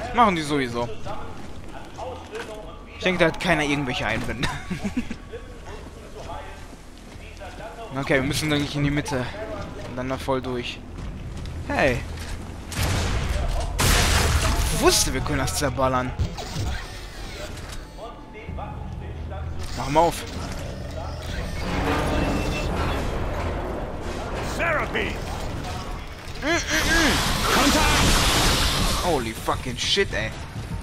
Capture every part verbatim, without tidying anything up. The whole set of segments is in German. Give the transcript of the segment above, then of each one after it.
Machen die sowieso. Ich denke, da hat keiner irgendwelche Einwände. Okay, wir müssen eigentlich in die Mitte. Und dann da voll durch. Hey. Ich wusste, wir können das zerballern. Mach mal auf. Therapy. Mm, mm, mm. Holy fucking shit, ey.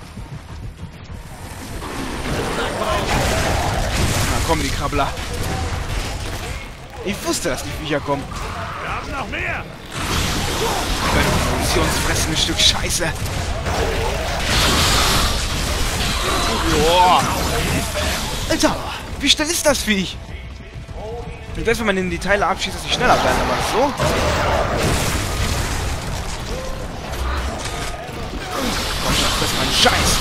Na komm, die Krabbler. Ich wusste, dass die Viecher kommen. Wir haben noch mehr. Munitionsfressendes Stück Scheiße. Boah. Alter, wie schnell ist das Viech? Und das, wenn man in die Teile abschießt, dass sie schneller werden, aber so. Komm schon, das ist mein Scheiß.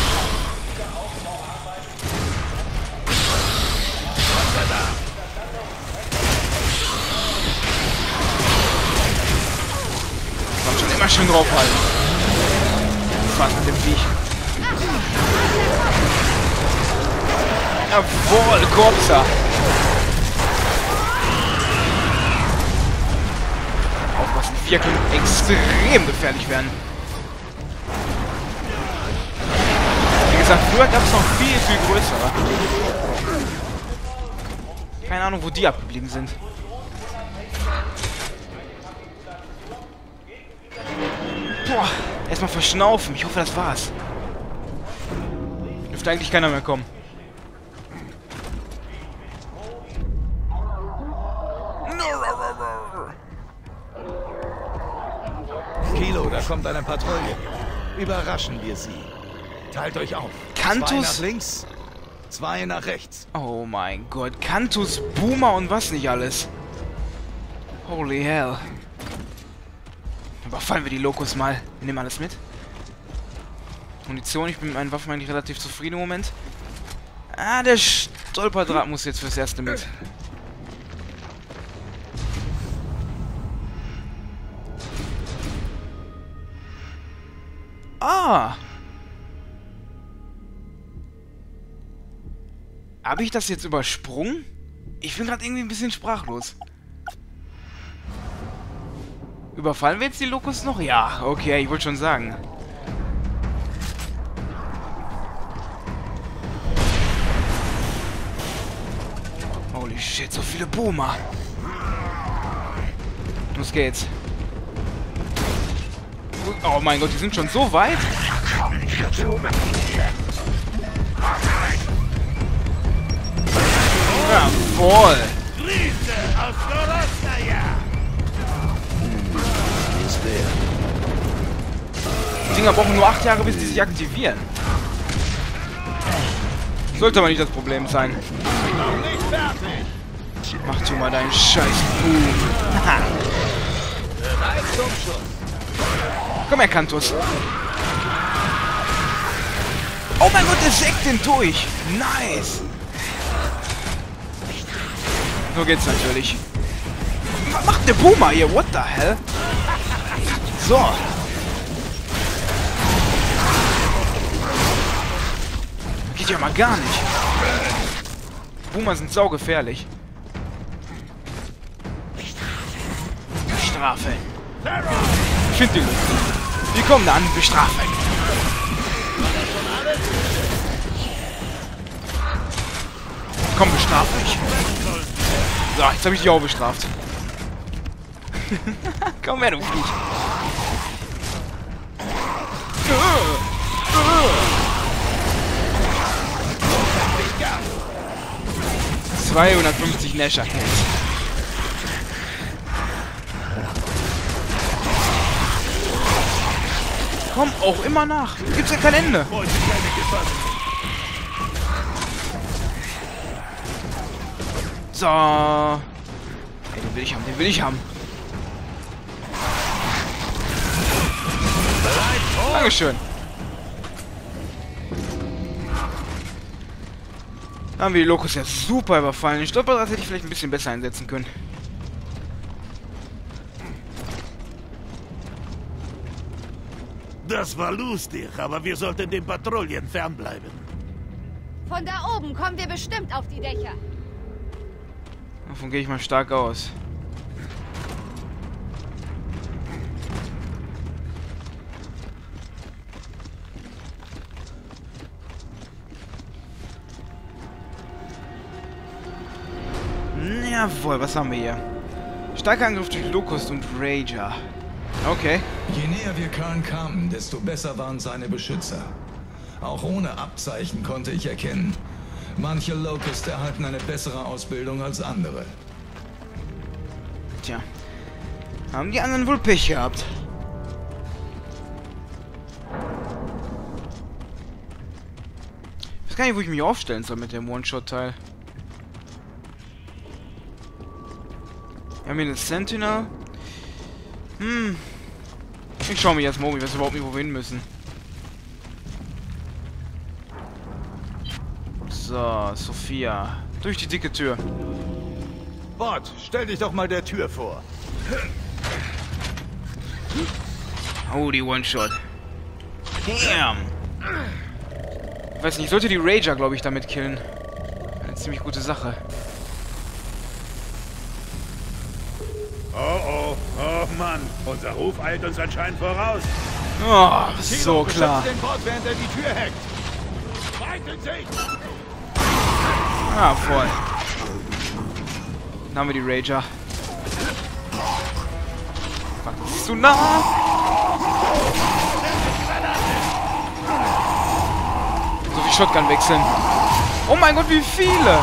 Komm schon, immer schön draufhalten. Das war's mit dem Viech. Jawohl, Korpser. Aufpassen, die Vier können extrem gefährlich werden. Wie gesagt, früher gab es noch viel, viel größere. Keine Ahnung, wo die abgeblieben sind. Boah, erstmal verschnaufen. Ich hoffe, das war's. Dürfte eigentlich keiner mehr kommen. Kilo, da kommt eine Patrouille. Überraschen wir sie. Teilt euch auf. Kantus? Zwei nach links, zwei nach rechts. Oh mein Gott. Kantus, Boomer und was nicht alles. Holy hell. Überfallen wir die Lokos mal. Wir nehmen alles mit. Munition, ich bin mit meinen Waffen eigentlich relativ zufrieden im Moment. Ah, der Stolperdraht muss jetzt fürs Erste mit. Ah! Habe ich das jetzt übersprungen? Ich bin gerade irgendwie ein bisschen sprachlos. Überfallen wir jetzt die Lokos noch? Ja, okay, ich wollte schon sagen. Holy shit, so viele Boomer. Los geht's. Oh mein Gott, die sind schon so weit? Jawohl. Die Dinger brauchen nur acht Jahre, bis die sich aktivieren. Sollte aber nicht das Problem sein. Mach du mal deinen Scheiß. Komm her, Kantus. Oh mein Gott, der sägt den durch. Nice. So geht's natürlich. Was macht der Boomer hier? What the hell? So. Geht ja mal gar nicht. Boomer sind saugefährlich. Strafe. Ich finde die. Die kommen an, bestrafen. Komm, bestraf mich. So, jetzt habe ich dich auch bestraft. Komm her, du Viech. zweihundertfünfzig Nasher-Kills. Komm auch immer nach. Gibt's ja kein Ende. So. Ey, den will ich haben, den will ich haben. Dankeschön. Da haben wir die Lokos ja super überfallen. Den Stolperdraht hätte ich vielleicht ein bisschen besser einsetzen können. Das war lustig, aber wir sollten den Patrouillen fernbleiben. Von da oben kommen wir bestimmt auf die Dächer. Davon gehe ich mal stark aus. Jawohl, was haben wir hier? Starker Angriff durch Locust und Rager. Okay. Je näher wir Karn kamen, desto besser waren seine Beschützer. Auch ohne Abzeichen konnte ich erkennen, manche Locust erhalten eine bessere Ausbildung als andere. Tja. Haben die anderen wohl Pech gehabt. Ich weiß gar nicht, wo ich mich aufstellen soll mit dem One-Shot-Teil. Wir haben hier eine Sentinel. Hm. Ich schaue mich jetzt mal um, ich weiß überhaupt nicht, wo wir hin müssen. So, Sophia. Durch die dicke Tür. Bot, stell dich doch mal der Tür vor. Oh, die One-Shot. Damn. Ich weiß nicht, ich sollte die Rager, glaube ich, damit killen. Eine ziemlich gute Sache. Oh oh, oh Mann, unser Ruf eilt uns anscheinend voraus. Oh, so klar. Den Bot, während er die Tür hackt. Weitet sich! Ah, voll. Dann haben wir die Rager. Fuck, das ist zu nah. So wie Shotgun wechseln. Oh mein Gott, wie viele!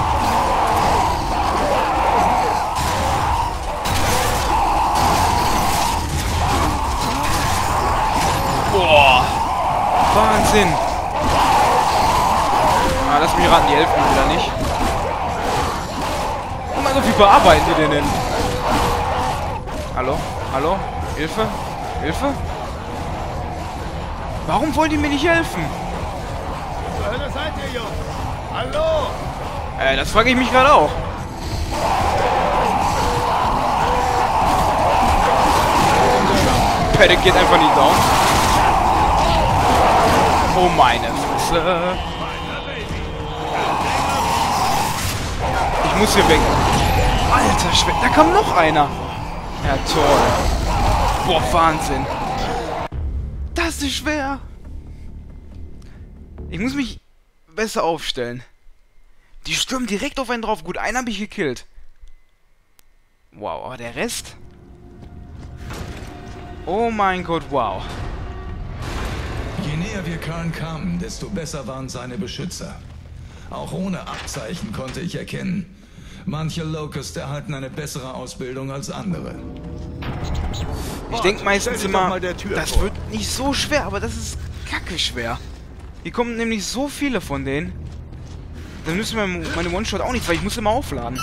Boah! Wahnsinn! Ah, lass mich raten, die helfen mir wieder nicht. Oh mein Gott, wie bearbeiten die den denn? Hallo? Hallo? Hilfe? Hilfe? Warum wollen die mir nicht helfen? Zur Hölle seid ihr, Jungs? Hallo? Äh, das frage ich mich gerade auch. Paddock geht einfach nicht down. Oh meine Fresse. Ich muss hier weg. Alter Schwede, da kam noch einer. Ja, toll. Boah, Wahnsinn. Das ist schwer. Ich muss mich besser aufstellen. Die stürmen direkt auf einen drauf. Gut, einen habe ich gekillt. Wow, aber der Rest? Oh mein Gott, wow. Je näher wir Karn kamen, desto besser waren seine Beschützer. Auch ohne Abzeichen konnte ich erkennen, manche Locust erhalten eine bessere Ausbildung als andere. Ich denke meistens stell dich doch immer, mal der Tür das vor. wird nicht so schwer, aber das ist kacke schwer. Hier kommen nämlich so viele von denen. Dann müssen wir meine One-Shot auch nicht, weil ich muss immer aufladen.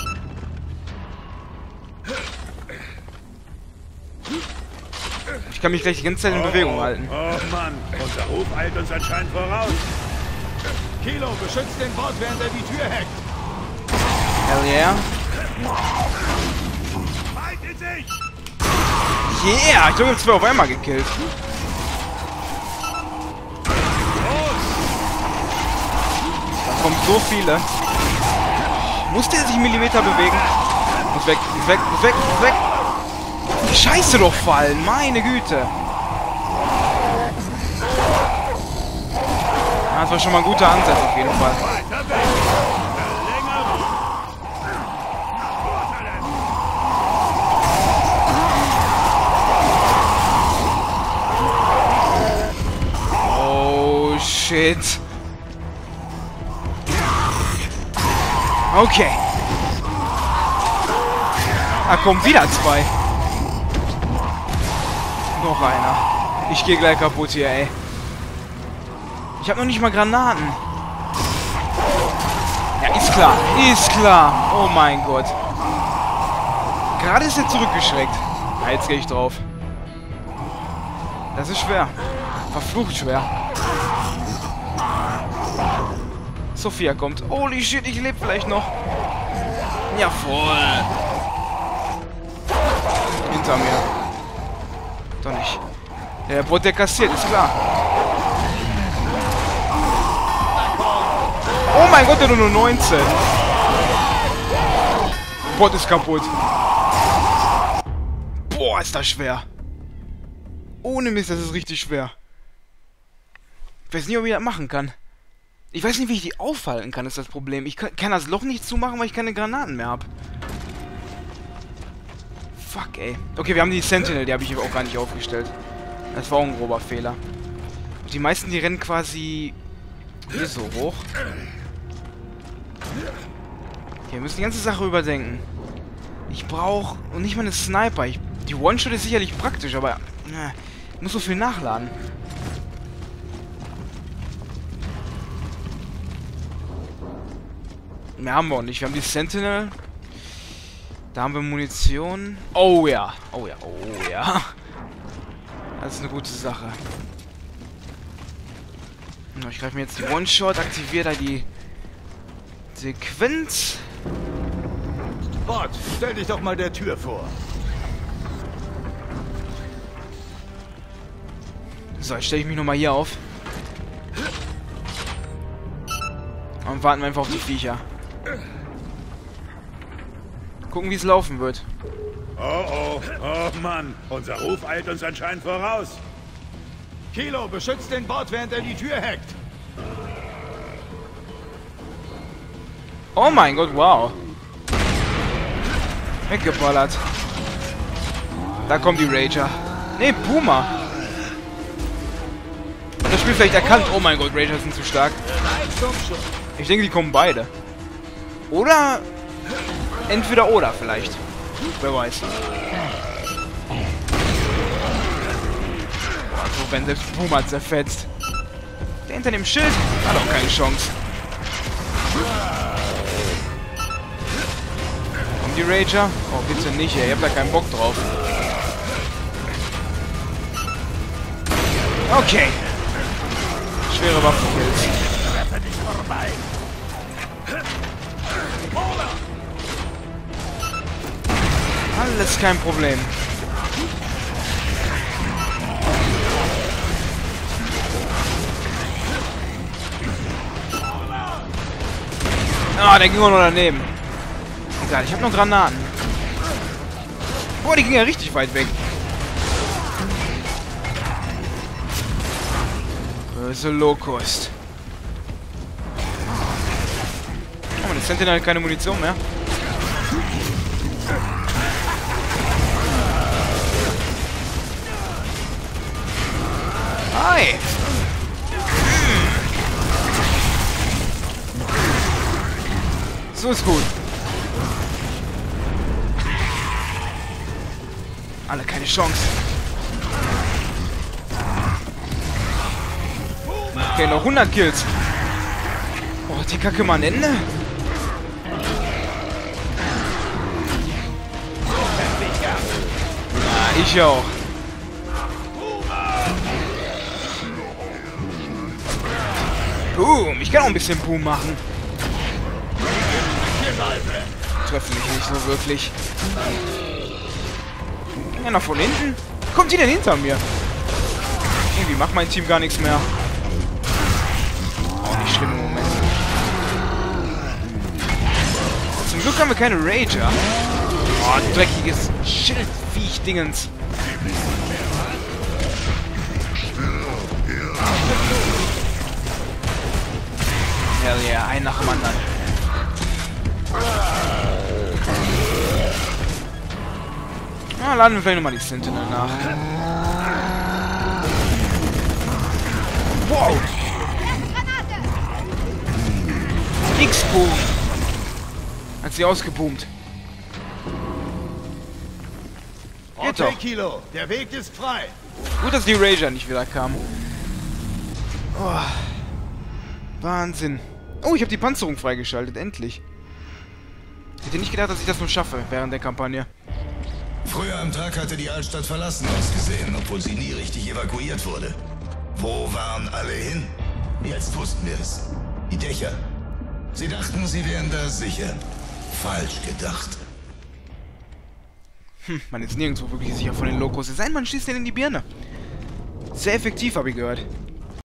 Ich kann mich gleich die ganze Zeit in Bewegung oh, halten. Oh Mann, unser Ruf eilt uns anscheinend voraus. Kilo, beschützt den Bot, während er die Tür hackt. Hell yeah. Weitet sich! Yeah, ich glaube, ich habe zwei auf einmal gekillt. Da kommen so viele. Muss der sich Millimeter bewegen? Muss weg, muss weg, muss weg, muss weg. Die Scheiße doch fallen, meine Güte. Ja, das war schon mal ein guter Ansatz auf jeden Fall. Weiter weg! Länger! Oh, shit. Okay. Ah, kommen wieder zwei. Noch einer. Ich gehe gleich kaputt hier, ey. Ich habe noch nicht mal Granaten. Ja, ist klar. Ist klar. Oh mein Gott. Gerade ist er zurückgeschreckt. Ja, jetzt gehe ich drauf. Das ist schwer. Verflucht schwer. Sophia kommt. Holy shit, ich lebe vielleicht noch. Ja, voll. Hinter mir. Doch nicht. Der Bot, der kassiert, ist klar. Oh mein Gott, der hat nur neunzehn. Bot ist kaputt. Boah, ist das schwer. Ohne Mist, das ist richtig schwer. Ich weiß nicht, ob ich das machen kann. Ich weiß nicht, wie ich die aufhalten kann, ist das Problem. Ich kann, kann das Loch nicht zumachen, weil ich keine Granaten mehr habe. Fuck, ey. Okay, wir haben die Sentinel, die habe ich auch gar nicht aufgestellt. Das war auch ein grober Fehler. Und die meisten, die rennen quasi hier so hoch. Okay, wir müssen die ganze Sache überdenken. Ich brauche und nicht mal eine Sniper. Ich, die One-Shot ist sicherlich praktisch, aber äh, ich muss so viel nachladen. Mehr haben wir auch nicht. Wir haben die Sentinel. Da haben wir Munition. Oh ja. Oh ja. Oh ja. Das ist eine gute Sache. Ich greife mir jetzt die One-Shot, aktiviere da die Sequenz. Bot, stell dich doch mal der Tür vor. So, jetzt stelle ich mich nochmal hier auf. Und warten wir einfach auf die Viecher. Gucken, wie es laufen wird. Oh, oh, oh, Mann. Unser Ruf eilt uns anscheinend voraus. Kilo, beschützt den Bot, während er die Tür hackt. Oh mein Gott, wow. Weggeballert. Da kommen die Rager. Ne, Puma. Hat das Spiel vielleicht erkannt? Oh mein Gott, Rager sind zu stark. Ich denke, die kommen beide. Oder... Entweder oder vielleicht. Wer weiß. Also wenn selbst Puma zerfetzt. Der hinter dem Schild hat auch keine Chance. Kommen die Rager? Oh, bitte nicht, ey. Ihr habt da keinen Bock drauf. Okay. Schwere Waffenkills. Alles kein Problem. Ah, der ging auch noch daneben. Egal, ich habe noch Granaten. Boah, die ging ja richtig weit weg. Böse Locust. Oh, meine Sentinel hat keine Munition mehr. Hi! Hm. So ist gut. Alle keine Chance. Okay, noch hundert Kills. Oh, die Kacke mal ein Ende. Ja, ich auch. Boom, ich kann auch ein bisschen Boom machen. Treffen mich nicht so wirklich. Ja, noch von hinten? Kommt die denn hinter mir? Irgendwie macht mein Team gar nichts mehr. Auch nicht schlimm im Moment. Zum Glück haben wir keine Rager. Oh, dreckiges Schildviech-Dingens. Hell yeah, ein nach dem anderen. Na, laden wir vielleicht nochmal die Sentinel nach. Wow! X-Boom! Hat sie ausgeboomt. Geht Okay, doch. Kilo, der Weg ist frei. Gut, dass die Rager nicht wieder kamen. Oh. Wahnsinn. Oh, ich habe die Panzerung freigeschaltet, endlich. Ich hätte nicht gedacht, dass ich das nur schaffe während der Kampagne. Früher am Tag hatte die Altstadt verlassen ausgesehen, obwohl sie nie richtig evakuiert wurde. Wo waren alle hin? Jetzt wussten wir es. Die Dächer. Sie dachten, sie wären da sicher. Falsch gedacht. Hm, man ist nirgendwo wirklich sicher von den Lokos. Es sei denn, man schießt den in die Birne. Sehr effektiv, habe ich gehört.